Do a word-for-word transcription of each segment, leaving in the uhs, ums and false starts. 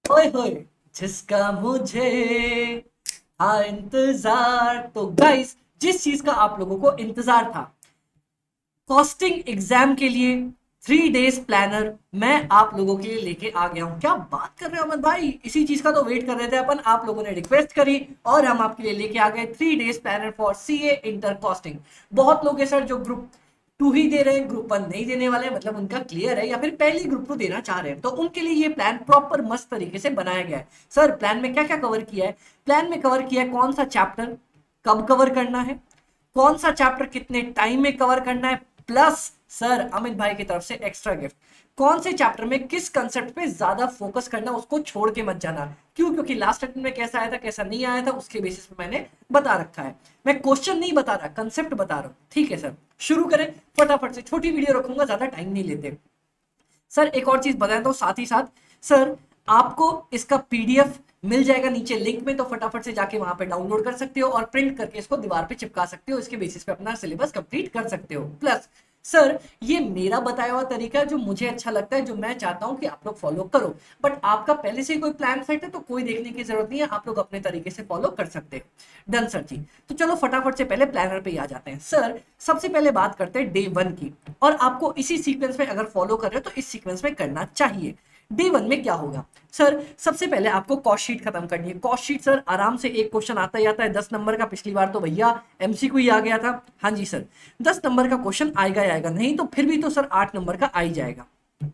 ओए होए, जिसका मुझे था इंतजार। तो गाइस, जिस चीज का आप लोगों को इंतजार था, कॉस्टिंग एग्जाम के लिए थ्री डेज प्लानर मैं आप लोगों के लिए लेके आ गया हूं। क्या बात कर रहे हो अमन भाई, इसी चीज का तो वेट कर रहे थे अपन, आप लोगों ने रिक्वेस्ट करी और हम आपके लिए लेके आ गए three days planner for CA inter costing. बहुत लोग हैं सर जो ग्रुप टू ही दे रहे हैं, ग्रुप वन नहीं देने वाले हैं, मतलब उनका क्लियर है या फिर पहले ग्रुप टू देना चाह रहे हैं, तो उनके लिए ये प्लान प्रॉपर मस्त तरीके से बनाया गया है। सर प्लान में क्या क्या कवर किया है? प्लान में कवर किया है कौन सा चैप्टर कब कवर करना है, कौन सा चैप्टर कितने टाइम में कवर करना है, प्लस सर अमित भाई की तरफ से एक्स्ट्रा गिफ्ट, कौन से चैप्टर में किस कंसेप्ट पे ज्यादा फोकस करना, उसको छोड़ के मत जाना। क्यों? क्योंकि लास्ट अटेम्प्ट में कैसा आया था कैसा नहीं आया था उसके बेसिस पे मैंने बता रखा है। मैं क्वेश्चन नहीं बता रहा, कंसेप्ट बता रहा हूं। ठीक है सर, शुरू करें फटाफट से, छोटी वीडियो रखूंगा, ज्यादा टाइम नहीं लेते। सर एक और चीज बताया तो साथ ही साथ सर आपको इसका पीडीएफ मिल जाएगा नीचे लिंक में, तो फटाफट से जाके वहां पे डाउनलोड कर सकते हो और प्रिंट करके इसको दीवार पे चिपका सकते हो, इसके बेसिस पे अपना सिलेबस कंप्लीट कर सकते हो। प्लस सर ये मेरा बताया हुआ तरीका है जो मुझे अच्छा लगता है, जो मैं चाहता हूं कि आप लोग फॉलो करो, बट आपका पहले से ही कोई प्लान सेट है तो कोई देखने की जरूरत नहीं है, आप लोग अपने तरीके से फॉलो कर सकते हो। डन सर जी, तो चलो फटाफट से पहले प्लानर पे ही आ जाते हैं। सर सबसे पहले बात करते हैं डे वन की, और आपको इसी सीक्वेंस में अगर फॉलो कर रहे हो तो इस सीक्वेंस में करना चाहिए। डे वन में क्या होगा सर? सबसे पहले आपको कॉस्ट शीट खत्म करनी है। कॉस्ट शीट सर आराम से एक क्वेश्चन आता ही आता है दस नंबर का, पिछली बार तो भैया एमसीक्यू ही आ गया था। हाँ जी सर, दस नंबर का क्वेश्चन आएगा ही आएगा, नहीं तो फिर भी तो सर आठ नंबर का आ ही जाएगा।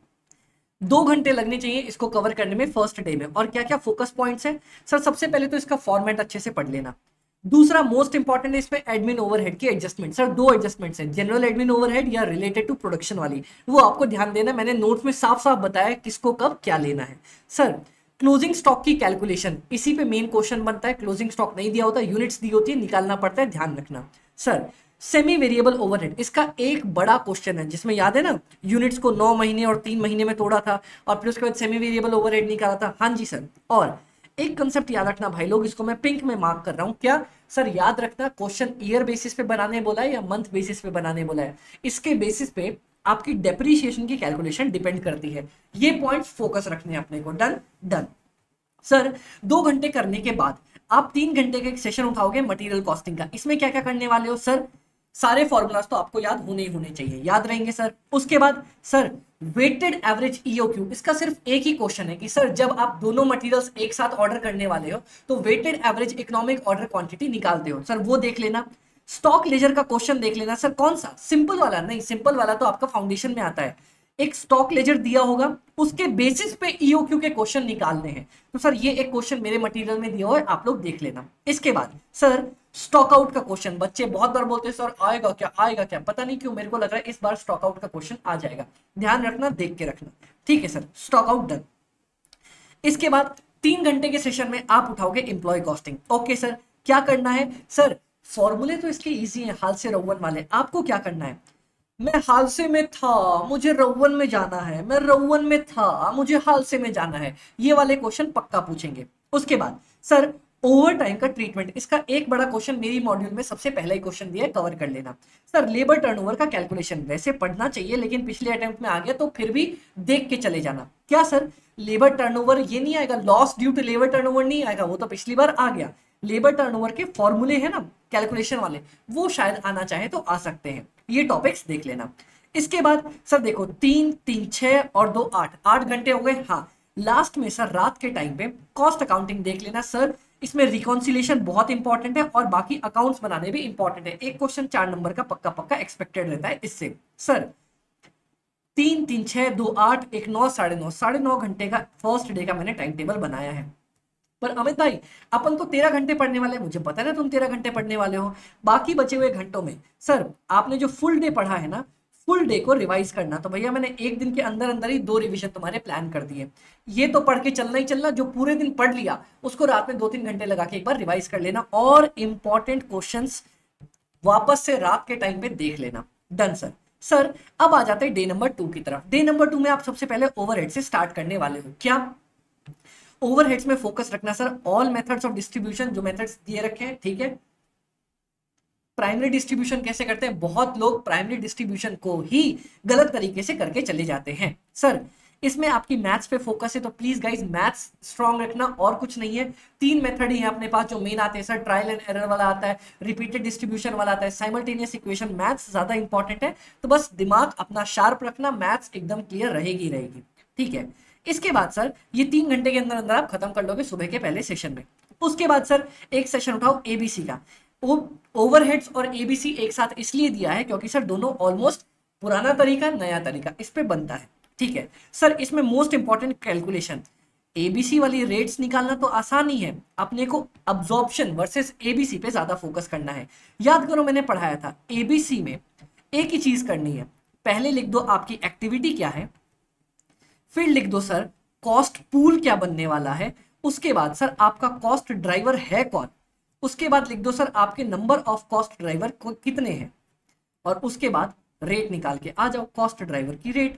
दो घंटे लगने चाहिए इसको कवर करने में फर्स्ट डे में। और क्या क्या फोकस पॉइंट्स है सर? सबसे पहले तो इसका फॉर्मेट अच्छे से पढ़ लेना। दूसरा मोस्ट इंपॉर्टेंट है इसमें एडमिन ओवरहेड की एडजस्टमेंट। सर दो एडजस्टमेंट्स हैं, जनरल एडमिन ओवरहेड या रिलेटेड टू प्रोडक्शन वाली, वो आपको ध्यान देना। मैंने नोट्स में साफ साफ बताया किसको कब क्या लेना है। सर क्लोजिंग स्टॉक की कैलकुलेशन, इसी पे मेन क्वेश्चन बनता है। क्लोजिंग स्टॉक नहीं दिया होता, यूनिट्स दी होती है, निकालना पड़ता है, ध्यान रखना। सर सेमी वेरिएबल ओवरहेड, इसका एक बड़ा क्वेश्चन है जिसमें याद है ना यूनिट्स को नौ महीने और तीन महीने में तोड़ा था और फिर उसके बाद सेमी वेरिएबल ओवरहेड निकाला था। हाँ जी सर, और एक कंसेप्ट याद रखना भाई लोग, इसको मैं पिंक में मार्क कर रहा हूं। क्या सर? याद रखना क्वेश्चन ईयर बेसिस पे बनाने बोला है या मंथ बेसिस पे बनाने बोला है, इसके बेसिस पे आपकी डेप्रीशिएशन की कैलकुलेशन डिपेंड करती है। ये पॉइंट्स फोकस रखने हैं अपने को। डन डन सर, दो घंटे करने के बाद आप तीन घंटे का एक सेशन उठाओगे मटेरियल कॉस्टिंग का। इसमें क्या क्या करने वाले हो सर? सारे फॉर्मूलाज तो आपको याद होने ही होने चाहिए, याद रहेंगे सर। उसके बाद सर वेटेड एवरेज ईओक्यू, इसका सिर्फ एक ही क्वेश्चन है कि सर जब आप दोनों मटेरियल्स एक साथ ऑर्डर करने वाले हो तो weighted average economic order quantity निकालते हो, सर वो देख लेना। स्टॉक लेजर का क्वेश्चन देख लेना। सर कौन सा? सिंपल वाला नहीं, सिंपल वाला तो आपका फाउंडेशन में आता है। एक स्टॉक लेजर दिया होगा, उसके बेसिस पे ईओक्यू के क्वेश्चन निकालने हैं, तो सर ये एक क्वेश्चन मेरे मटेरियल में दिया हुआ है, आप लोग देख लेना। इसके बाद सर स्टॉक आउट का क्वेश्चन, बच्चे बहुत बार बोलते हैं सर आएगा क्या आएगा क्या, पता नहीं क्यों मेरे को लग रहा है इस बार स्टॉक आउट का क्वेश्चन आ जाएगा, ध्यान रखना, देख के रखना। ठीक है सर, स्टॉक आउट डन। इसके बाद तीन घंटे के सेशन में आप उठाओगे एम्प्लॉय कॉस्टिंग। ओके सर, क्या करना है सर? फॉर्मूले तो इसके इजी हैं, हाल से रउवन वाले। आपको क्या करना है? मैं हालसे में था, मुझे रउवन में जाना है, मैं रउवन में था, मुझे हालसे में जाना है, ये वाले क्वेश्चन पक्का पूछेंगे। उसके बाद सर ओवर टाइम का ट्रीटमेंट, इसका एक बड़ा क्वेश्चन मेरी मॉड्यूल में सबसे पहला ही क्वेश्चन दिया है, कवर कर लेना। सर लेबर टर्नओवर का कैलकुलेशन, वैसे पढ़ना चाहिए लेकिन पिछले अटेम्प्ट में आ गया तो फिर भी देख के चले जाना। क्या सर? लेबर टर्नओवर ये नहीं आएगा, loss due to labour turnover नहीं आएगा, वो तो पिछली बार आ गया। लेबर टर्नओवर के फॉर्मूले हैं ना कैलकुलेशन वाले, वो शायद आना चाहे तो आ सकते हैं, ये टॉपिक्स देख लेना। इसके बाद सर देखो तीन तीन छह और दो आठ, आठ घंटे हो गए। हाँ, लास्ट में सर रात के टाइम पे कॉस्ट अकाउंटिंग देख लेना। सर इसमें रिकॉन्सिलेशन बहुत इंपॉर्टेंट है और बाकी अकाउंट्स बनाने भी इंपॉर्टेंट है, एक क्वेश्चन चार नंबर का पक्का पक्का एक्सपेक्टेड रहता है इससे। सर तीन तीन छह दो आठ एक नौ साढ़े नौ, साढ़े नौ घंटे का फर्स्ट डे का मैंने टाइम टेबल बनाया है। पर अमित भाई अपन तो तेरह घंटे पढ़ने वाले हैं, मुझे पता है ना तुम तेरह घंटे पढ़ने वाले हो, बाकी बचे हुए घंटों में सर आपने जो फुल डे पढ़ा है ना, फुल डे को रिवाइज करना। तो भैया मैंने एक दिन के अंदर अंदर ही दो रिवीजन तुम्हारे प्लान कर दिए। ये तो पढ़ के चलना ही चलना, जो पूरे दिन पढ़ लिया उसको रात में दो तीन घंटे लगा के एक बार रिवाइज कर लेना और इंपॉर्टेंट क्वेश्चंस वापस से रात के टाइम पे देख लेना। Done sir. सर अब आ जाते हैं डे नंबर टू की तरफ। डे नंबर टू में आप सबसे पहले ओवरहेड से स्टार्ट करने वाले हो। क्या? ओवरहेड्स में फोकस रखना sir, all methods of distribution, जो मेथड्स दिए रखे हैं, ठीक है। प्राइमरी डिस्ट्रीब्यूशन कैसे करते हैं? बहुत लोग प्राइमरी डिस्ट्रीब्यूशन को ही गलत तरीके से करके चले जाते हैं। सर इसमें आपकी मैथ्स पे फोकस है, तो प्लीज गाइज मैथ्स स्ट्रांग रखना, और कुछ नहीं है। तीन मेथड ही है अपने पास जो मेन आते हैं सर, ट्रायल एंड एरर वाला आता है, रिपीटेड डिस्ट्रीब्यूशन वाला आता है, साइमल्टेनियस इक्वेशन। मैथ्स ज्यादा इंपॉर्टेंट है, तो बस दिमाग अपना शार्प रखना, मैथ्स एकदम क्लियर रहेगी रहेगी, ठीक है। इसके बाद सर ये तीन घंटे के अंदर अंदर आप खत्म कर लोगे सुबह के पहले सेशन में। उसके बाद सर एक सेशन उठाओ एबीसी का। ओवरहेड्स और एबीसी एक साथ इसलिए दिया है क्योंकि सर दोनों ऑलमोस्ट पुराना तरीका नया तरीका इस पे बनता है, ठीक है सर। इसमें मोस्ट इंपॉर्टेंट कैलकुलेशन, एबीसी वाली रेट्स निकालना तो आसान ही है, अपने को अब्जॉर्प्शन वर्सेस एबीसी पे ज्यादा फोकस करना है। याद करो मैंने पढ़ाया था एबीसी में एक ही चीज करनी है, पहले लिख दो आपकी एक्टिविटी क्या है, फिर लिख दो सर कॉस्ट पूल क्या बनने वाला है, उसके बाद सर आपका कॉस्ट ड्राइवर है कौन, उसके बाद लिख दो सर आपके नंबर ऑफ कॉस्ट ड्राइवर कितने हैं, और उसके बाद रेट निकाल के आ जाओ, कॉस्ट ड्राइवर की रेट।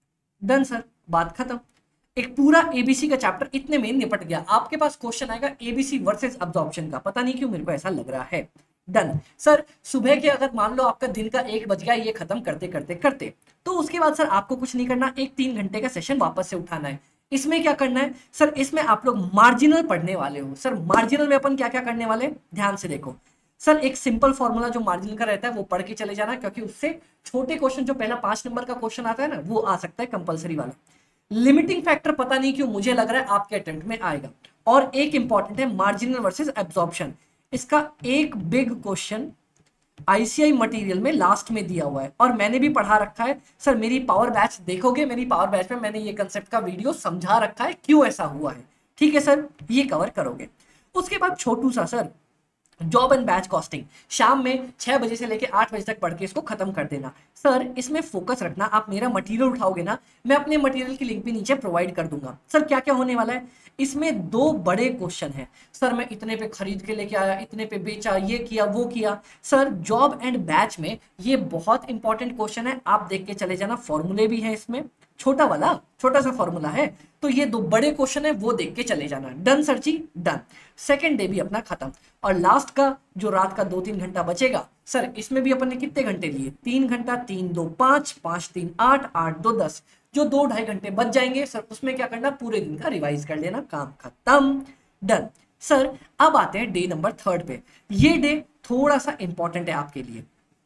डन सर, बात खत्म। एक पूरा एबीसी का चैप्टर इतने में निपट गया। आपके पास क्वेश्चन आएगा एबीसी वर्सेस अब्जॉर्प्शन का, पता नहीं क्यों मेरे को ऐसा लग रहा है। डन सर, सुबह के अगर मान लो आपका दिन का एक बज गया ये खत्म करते करते करते, तो उसके बाद सर आपको कुछ नहीं करना, एक तीन घंटे का सेशन वापस से उठाना है। इसमें क्या करना है सर, इसमें आप लोग मार्जिनल पढ़ने वाले हो। सर मार्जिनल में अपन क्या क्या करने वाले, ध्यान से देखो सर। एक सिंपल फॉर्मूला जो मार्जिनल का रहता है वो पढ़ के चले जाना, क्योंकि उससे छोटे क्वेश्चन जो पहला पांच नंबर का क्वेश्चन आता है ना वो आ सकता है कंपलसरी वाला। लिमिटिंग फैक्टर पता नहीं क्यों मुझे लग रहा है आपके अटेम्प्ट में आएगा। और एक इंपॉर्टेंट है मार्जिनल वर्सेस एब्जॉर्प्शन, इसका एक बिग क्वेश्चन आईसीआई मटेरियल में लास्ट में दिया हुआ है और मैंने भी पढ़ा रखा है। सर मेरी पावर बैच देखोगे, मेरी पावर बैच में मैंने ये कंसेप्ट का वीडियो समझा रखा है क्यों ऐसा हुआ है, ठीक है सर, ये कवर करोगे। उसके बाद छोटू सा sir job and batch costing, शाम में छह बजे से लेकर आठ बजे तक पढ़ के इसको खत्म कर देना। सर इसमें फोकस रखना, आप मेरा मटेरियल उठाओगे ना, मैं अपने मटेरियल की लिंक भी नीचे प्रोवाइड कर दूंगा। सर क्या क्या होने वाला है इसमें, दो बड़े क्वेश्चन हैं सर, मैं इतने पे खरीद के लेके आया, इतने पे बेचा, ये किया वो किया। सर जॉब एंड बैच में ये बहुत इंपॉर्टेंट क्वेश्चन है, आप देख के चले जाना, फॉर्मूले भी है इसमें, छोटा वाला छोटा सा फॉर्मूला है, तो ये दो बड़े क्वेश्चन है वो देख के चले जाना। डन सर जी, डन। सेकेंड डे भी अपना खत्म, और लास्ट का जो रात का दो तीन घंटा बचेगा सर, इसमें भी अपन ने कितने घंटे लिए, तीन घंटा, तीन दो पांच, पांच तीन आठ, आठ दो दस, जो दो ढाई घंटे बच जाएंगे सर, उसमें क्या करना, पूरे दिन का रिवाइज कर लेना, काम खत्म। डन सर, अब आते हैं डे नंबर थर्ड पे। ये डे थोड़ा सा इंपॉर्टेंट है आपके लिए।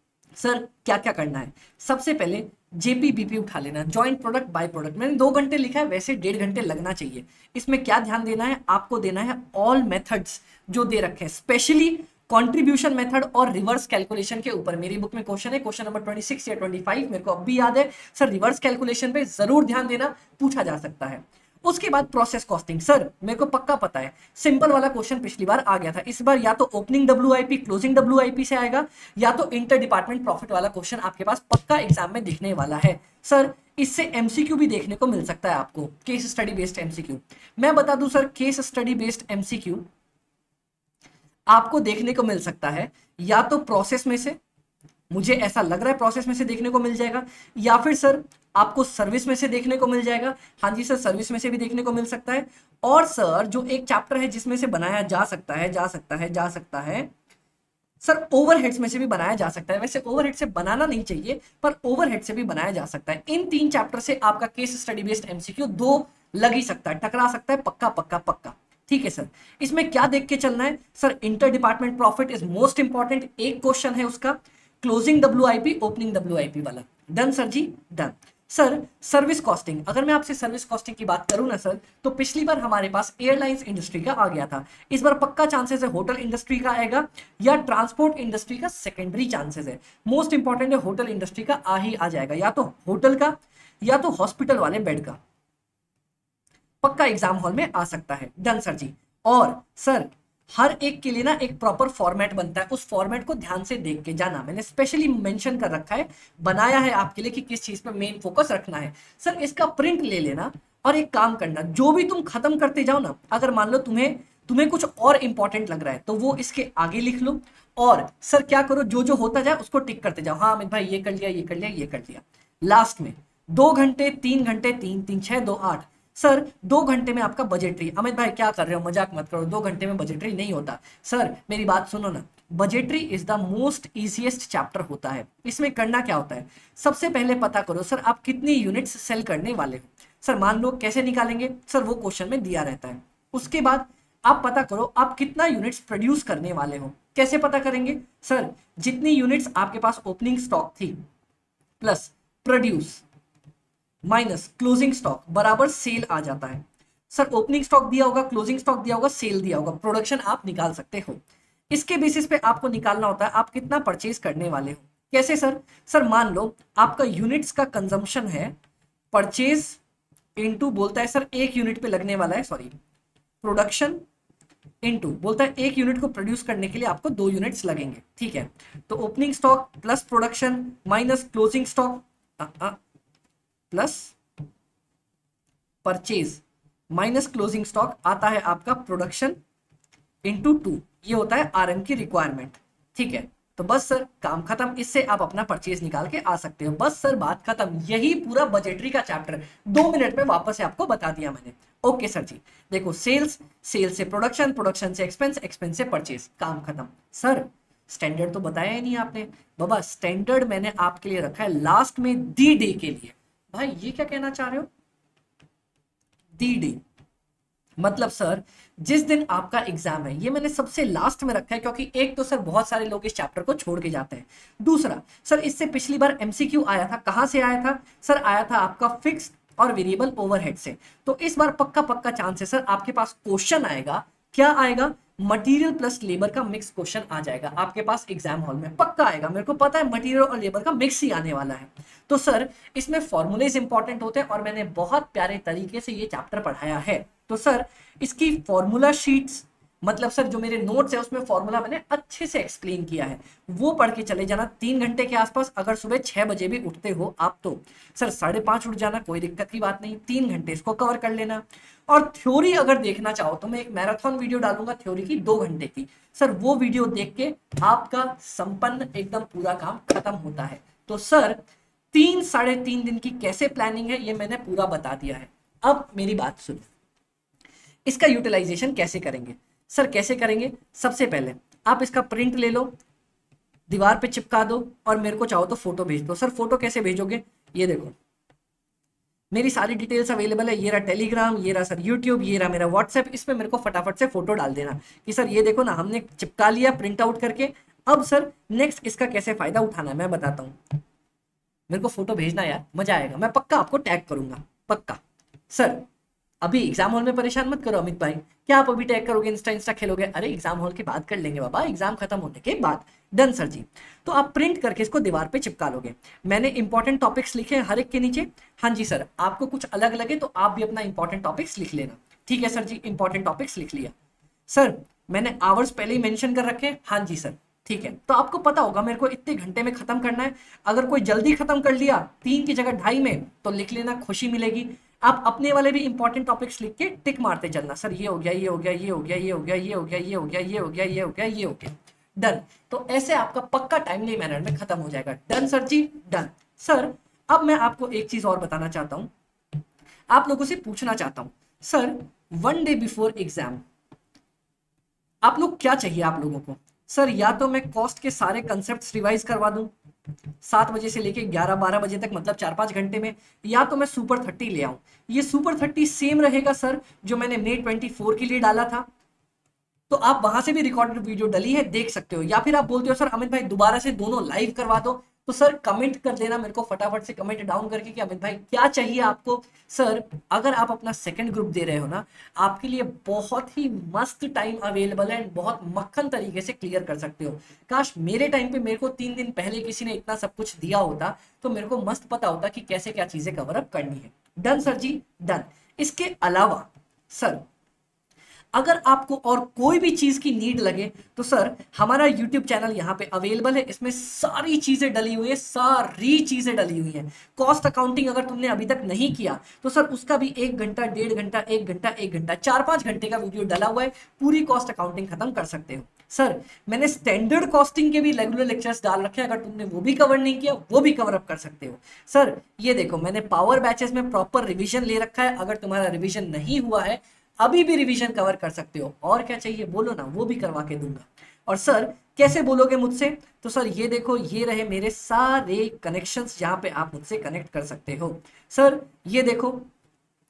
सर क्या क्या करना है, सबसे पहले जेपीबीपी उठा लेना, जॉइंट प्रोडक्ट बाय प्रोडक्ट। मैंने दो घंटे लिखा है, वैसे डेढ़ घंटे लगना चाहिए। इसमें क्या ध्यान देना है, आपको देना है ऑल मेथड्स जो दे रखे हैं, स्पेशली कंट्रीब्यूशन मेथड और रिवर्स कैलकुलेशन के ऊपर। मेरी बुक में क्वेश्चन है, क्वेश्चन नंबर छब्बीस या पच्चीस, मेरे को अब भी याद है सर। रिवर्स कैलकुलेशन पे जरूर ध्यान देना, पूछा जा सकता है। उसके बाद प्रोसेस कॉस्टिंग, सर मेरे को पक्का पता है सिंपल वाला क्वेश्चन पिछली बार आ गया था, इस बार या तो ओपनिंग डब्ल्यूआईपी क्लोजिंग डब्ल्यूआईपी से आएगा, या तो इंटर डिपार्टमेंट प्रॉफिट वाला क्वेश्चन आपके पास पक्का एग्जाम में दिखने वाला है। सर इससे एमसीक्यू भी देखने को मिल सकता है आपको, केस स्टडी बेस्ड एमसीक्यू। मैं बता दूं sir, case study based MCQ आपको देखने को मिल सकता है या तो प्रोसेस में से, मुझे ऐसा लग रहा है प्रोसेस में से देखने को मिल जाएगा, या फिर सर आपको सर्विस में से देखने को मिल जाएगा। हाँ जी सर, सर्विस में से भी देखने को मिल सकता है। और सर जो एक चैप्टर है जिसमें से बनाया जा सकता है जा सकता है जा सकता है सर, ओवरहेड्स में से भी बनाया जा सकता है। वैसे ओवरहेड से बनाना नहीं चाहिए, पर ओवरहेड से भी बनाया जा सकता है। इन तीन चैप्टर से आपका केस स्टडी बेस्ड एमसीक्यू दो लग ही सकता है, टकरा सकता है, पक्का पक्का पक्का, ठीक है सर। इसमें क्या देख के चलना है sir, inter department profit is most important, एक क्वेश्चन है उसका, क्लोजिंग डब्ल्यूआईपी ओपनिंग डब्ल्यूआईपी वाला। डन सर जी, डन। सर सर्विस कॉस्टिंग, अगर मैं आपसे सर्विस कॉस्टिंग की बात करूं ना सर, तो पिछली बार हमारे पास एयरलाइंस इंडस्ट्री का आ गया था, इस बार पक्का चांसेस है होटल इंडस्ट्री का आएगा या ट्रांसपोर्ट इंडस्ट्री का सेकेंडरी चांसेस है। मोस्ट इंपॉर्टेंट है होटल इंडस्ट्री का आ ही आ जाएगा, या तो होटल का या तो हॉस्पिटल वाले बेड का, पक्का एग्जाम हॉल में आ सकता है। डन सर जी। और सर हर एक के लिए ना एक प्रॉपर फॉर्मेट बनता है, उस फॉर्मेट को ध्यान से देख के जाना, मैंने स्पेशली मेंशन कर रखा है, बनाया है आपके लिए कि किस चीज पे मेन फोकस रखना है। सर इसका प्रिंट ले लेना और एक काम करना, जो भी तुम खत्म करते जाओ ना, अगर मान लो तुम्हें तुम्हें कुछ और इंपॉर्टेंट लग रहा है तो वो इसके आगे लिख लो, और सर क्या करो, जो जो होता जाए उसको टिक करते जाओ, हाँ अमित भाई ये कर लिया ये कर लिया ये कर लिया। लास्ट में दो घंटे तीन घंटे तीन तीन छह दो आठ, सर दो घंटे में आपका बजटरी। अमित भाई क्या कर रहे हो, मजाक मत करो, दो घंटे में बजटरी नहीं होता। सर मेरी बात सुनो ना, budgetary is the most easiest chapter होता है। इसमें करना क्या होता है, सबसे पहले पता करो सर आप कितनी यूनिट्स सेल करने वाले हो। सर मान लो कैसे निकालेंगे, सर वो क्वेश्चन में दिया रहता है। उसके बाद आप पता करो आप कितना यूनिट्स प्रोड्यूस करने वाले हो। कैसे पता करेंगे, सर जितनी यूनिट्स आपके पास ओपनिंग स्टॉक थी plus produce minus closing stock बराबर सेल आ जाता है। सर ओपनिंग स्टॉक दिया होगा, क्लोजिंग स्टॉक दिया होगा, सेल दिया होगा, प्रोडक्शन आप निकाल सकते हो। इसके बेसिस पे आपको निकालना होता है आप कितना परचेज करने वाले हो। कैसे सर, सर मान लो आपका यूनिट्स का कंजम्पशन है, परचेज इनटू बोलता है सर एक यूनिट पे लगने वाला है, सॉरी प्रोडक्शन इनटू बोलता है एक यूनिट को प्रोड्यूस करने के लिए आपको दो यूनिट्स लगेंगे, ठीक है। तो opening stock plus production minus closing stock plus purchase minus closing stock आता है आपका प्रोडक्शन इंटू टू, ये होता है आरएम की रिक्वायरमेंट, ठीक है। तो बस सर काम खत्म, इससे आप अपना परचेज निकाल के आ सकते हो। बस सर बात खत्म, यही पूरा बजटरी का चैप्टर दो मिनट में वापस से आपको बता दिया मैंने। ओके सर जी, देखो सेल्स, सेल्स से प्रोडक्शन, प्रोडक्शन से एक्सपेंस, एक्सपेंस से परचेज, काम खत्म। सर स्टैंडर्ड तो बताया ही नहीं आपने। बाबा स्टैंडर्ड मैंने आपके लिए रखा है लास्ट में दी डे के लिए। भाई ये क्या कहना चाह रहे हो, दी डे मतलब सर जिस दिन आपका एग्जाम है, ये मैंने सबसे लास्ट में रखा है क्योंकि एक तो सर बहुत सारे लोग इस चैप्टर को छोड़ के जाते हैं, दूसरा सर इससे पिछली बार एमसीक्यू आया था, कहां से आया था सर, आया था आपका फिक्स्ड और वेरिएबल ओवरहेड से। तो इस बार पक्का पक्का चांस है सर आपके पास क्वेश्चन आएगा, क्या आएगा, मटेरियल प्लस लेबर का मिक्स क्वेश्चन आ जाएगा आपके पास एग्जाम हॉल में, पक्का आएगा, मेरे को पता है मटेरियल और लेबर का मिक्स ही आने वाला है। तो सर इसमें फॉर्मूलेज इंपॉर्टेंट होते हैं और मैंने बहुत प्यारे तरीके से ये चैप्टर पढ़ाया है। तो सर इसकी फॉर्मूला शीट्स मतलब सर जो मेरे नोट्स है उसमें फॉर्मूला मैंने अच्छे से एक्सप्लेन किया है, वो पढ़ के चले जाना तीन घंटे के आसपास। अगर सुबह छह बजे भी उठते हो आप तो सर साढ़े पांच उठ जाना, कोई दिक्कत की बात नहीं, तीन घंटे इसको कवर कर लेना। और थ्योरी अगर देखना चाहो तो मैं एक मैराथन वीडियो डालूंगा थ्योरी की दो घंटे की, सर वो वीडियो देख के आपका संपन्न एकदम पूरा काम खत्म होता है। तो सर तीन साढ़े तीन दिन की कैसे प्लानिंग है ये मैंने पूरा बता दिया है। अब मेरी बात सुनो, इसका यूटिलाइजेशन कैसे करेंगे सर, कैसे करेंगे, सबसे पहले आप इसका प्रिंट ले लो, दीवार पे चिपका दो और मेरे को चाहो तो फोटो भेज दो। सर फोटो कैसे भेजोगे, ये देखो मेरी सारी डिटेल्स अवेलेबल है, ये रहा टेलीग्राम, ये रहा सर यूट्यूब, ये रहा मेरा व्हाट्सएप, इसमें मेरे को फटाफट से फोटो डाल देना कि सर ये देखो ना हमने चिपका लिया प्रिंट आउट करके। अब सर नेक्स्ट इसका कैसे फायदा उठाना है मैं बताता हूँ, मेरे को फोटो भेजना यार, मजा आएगा, मैं पक्का आपको टैग करूंगा पक्का। सर अभी एग्जाम हॉल में परेशान मत करो अमित भाई, क्या आप अभी टैग करोगे, इंस्टा इंस्टा खेलोगे, अरे एग्जाम हॉल के बाद कर लेंगे बाबा, एग्जाम खत्म होने के बाद। डन सर जी, तो आप प्रिंट करके इसको दीवार पे चिपका लोगे। मैंने इंपॉर्टेंट टॉपिक्स लिखे हैं हर एक के नीचे, हाँ जी सर, आपको कुछ अलग लगे तो आप भी अपना इंपॉर्टेंट टॉपिक्स लिख लेना, ठीक है सर जी, इंपॉर्टेंट टॉपिक्स लिख लिया। सर मैंने आवर्स पहले ही मेंशन कर रखे हैं, हाँ जी सर, ठीक है। तो आपको पता होगा मेरे को इतने घंटे में खत्म करना है, अगर कोई जल्दी खत्म कर लिया तीन की जगह ढाई में तो लिख लेना, खुशी मिलेगी। आप अपने वाले भी इंपॉर्टेंट टॉपिक्स लिख के टिक मारते चलना, सर ये हो गया, ये हो गया, ये हो गया, ये हो गया, ये हो गया, ये हो गया, ये हो गया, ये हो गया, ये हो गया, डन। तो ऐसे आपका पक्का टाइमली मैनर में खत्म हो जाएगा। डन सर जी, डन। सर अब मैं आपको एक चीज और बताना चाहता हूं, आप लोगों से पूछना चाहता हूं, sir one day before exam आप लोग क्या चाहिए आप लोगों को, सर या तो मैं कॉस्ट के सारे कंसेप्ट रिवाइज करवा दूं सात बजे से लेके ग्यारह बारह बजे तक, मतलब चार पांच घंटे में, या तो मैं सुपर थर्टी ले आऊं। ये सुपर थर्टी सेम रहेगा सर जो मैंने मे ट्वेंटी फोर के लिए डाला था, तो आप वहां से भी रिकॉर्डेड वीडियो डली है देख सकते हो। या फिर आप बोलते हो सर अमित भाई दोबारा से दोनों लाइव करवा दो, तो सर कमेंट कर देना मेरे को फटाफट से, कमेंट डाउन करके कि अमित भाई क्या चाहिए आपको। सर अगर आप अपना सेकंड ग्रुप दे रहे हो ना, आपके लिए बहुत ही मस्त टाइम अवेलेबल है, बहुत मक्खन तरीके से क्लियर कर सकते हो। काश मेरे टाइम पे मेरे को तीन दिन पहले किसी ने इतना सब कुछ दिया होता तो मेरे को मस्त पता होता कि कैसे क्या चीजें कवर अप करनी है। डन सर जी, डन। इसके अलावा सर अगर आपको और कोई भी चीज की नीड लगे तो सर हमारा यूट्यूब चैनल यहाँ पे अवेलेबल है, इसमें सारी चीजें डली हुई है, सारी चीजें डली हुई हैं। कॉस्ट अकाउंटिंग अगर तुमने अभी तक नहीं किया तो सर उसका भी एक घंटा डेढ़ घंटा एक घंटा एक घंटा चार पांच घंटे का वीडियो डला हुआ है, पूरी कॉस्ट अकाउंटिंग खत्म कर सकते हो। सर मैंने स्टैंडर्ड कॉस्टिंग के भी रेगुलर लेक्चर्स डाल रखे हैं, अगर तुमने वो भी कवर नहीं किया वो भी कवर अप कर सकते हो। सर ये देखो मैंने पावर बैचेस में प्रॉपर रिवीजन ले रखा है, अगर तुम्हारा रिवीजन नहीं हुआ है अभी भी रिवीजन कवर कर सकते हो। और क्या चाहिए बोलो ना, वो भी करवा के दूंगा। और सर कैसे बोलोगे मुझसे, तो सर ये देखो ये रहे मेरे सारे कनेक्शंस जहां पे आप मुझसे कनेक्ट कर सकते हो। सर ये देखो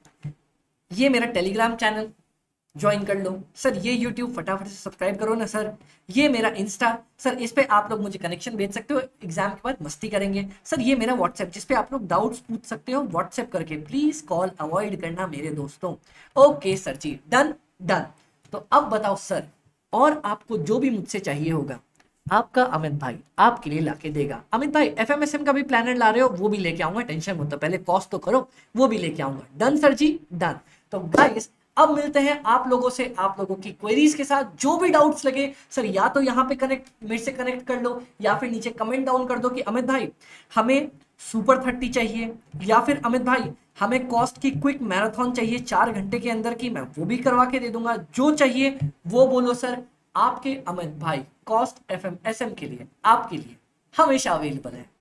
ये मेरा टेलीग्राम चैनल ज्वाइन कर लो सर, ये यूट्यूब फटाफट से सब्सक्राइब करो ना सर, ये मेरा इंस्टा सर, इस पे आप लोग मुझे कनेक्शन भेज सकते हो, एग्जाम के बाद मस्ती करेंगे सर, ये मेरा व्हाट्सएप जिस पे आप लोग डाउट्स पूछ सकते हो व्हाट्सएप करके, प्लीज कॉल अवॉइड करना मेरे दोस्तों। ओके सर जी, डन डन। तो अब बताओ सर, और आपको जो भी मुझसे चाहिए होगा आपका अमित भाई आपके लिए लाके देगा। अमित भाई एफएमएसएम का भी प्लानर ला रहे हो, वो भी लेके आऊंगा, टेंशन मत लो, पहले कॉस्ट तो करो, वो भी लेके आऊंगा। डन सर जी, डन। तो गाइस अब मिलते हैं आप लोगों से, आप लोगों की क्वेरीज के साथ, जो भी डाउट्स लगे सर, या तो यहाँ पे कनेक्ट मेरे से कनेक्ट कर लो, या फिर नीचे कमेंट डाउन कर दो कि अमित भाई हमें सुपर थर्टी चाहिए, या फिर अमित भाई हमें कॉस्ट की क्विक मैराथन चाहिए चार घंटे के अंदर की, मैं वो भी करवा के दे दूंगा, जो चाहिए वो बोलो सर। आपके अमित भाई कॉस्ट एफएमएसएम के लिए आपके लिए हमेशा अवेलेबल है।